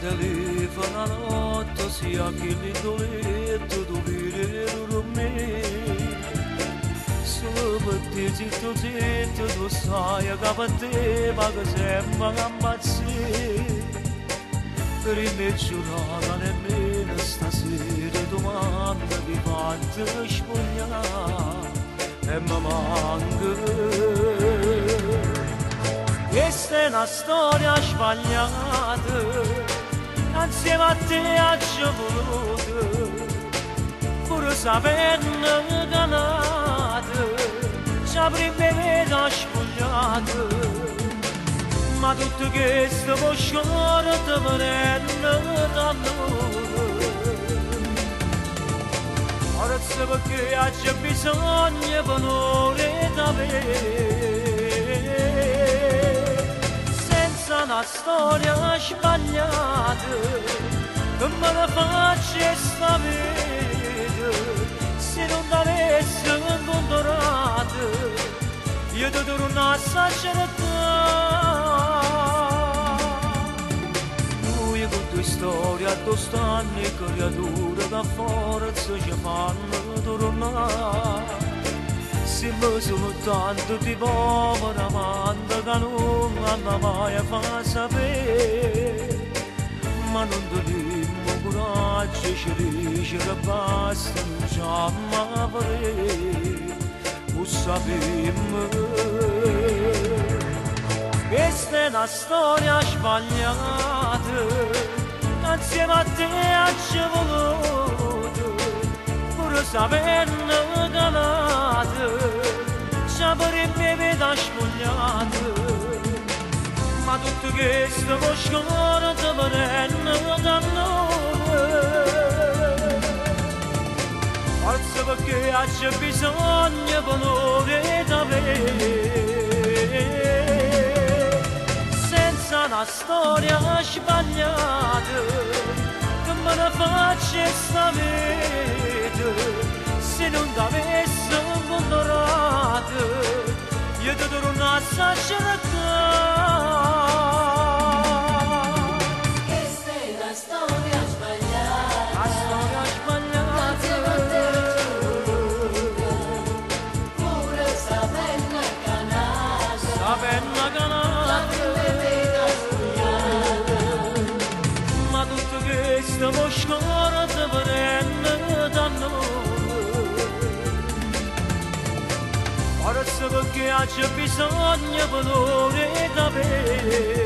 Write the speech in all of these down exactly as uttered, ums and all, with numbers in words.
telefona notte sia che l'indoletto dovere dormire solo per te zitto zitto tu sai che per te ma che sembra che ammazzi per il mio giornata nemmeno stasera domanda di quanto spogliare e mi manca questa è una storia sbagliata insieme a te ci ho voluto pur sapendo che nata ci avrebbe vita spogliata ma tutto questo può scorrere venendo da noi forse perché c'è bisogno per onore da me senza una storia sbagliata che me la faccia sta vita se non t'avessi incontrato io ti tornassi a cercare lui con tue storie a tu stanno e creature che forza ci fanno tornare se mi sono tanto di povera amante che non hanno mai a far sapere ma non dobbiamo coraggio ci dice che basta non ci amare lo sappiamo questa è una storia sbagliata insieme a te ci ho voluto pur sapendo che nata ci avrebbe vita spogliata ma tutto questo può scorrere venendo da noi forse perché c'è bisogno per onore da me senza una storia sbagliata che me ne faccia sta vita se non t'avessi incontrato io ti tornassi a cercare questa è la storia sbagliata la storia sbagliata insieme a te ci ho voluto pure sapendo che nata sapendo che l'avrebbe vita spogliata ma tutto questo può scorrere venendo da noi forse perché c'è bisogno per onore da me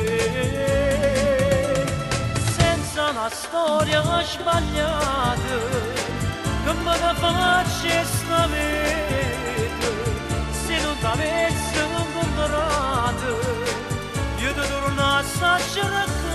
senza una storia sbagliata che me ne faccia sta vita se non t'avessi incontrato io ti tornassi a cercare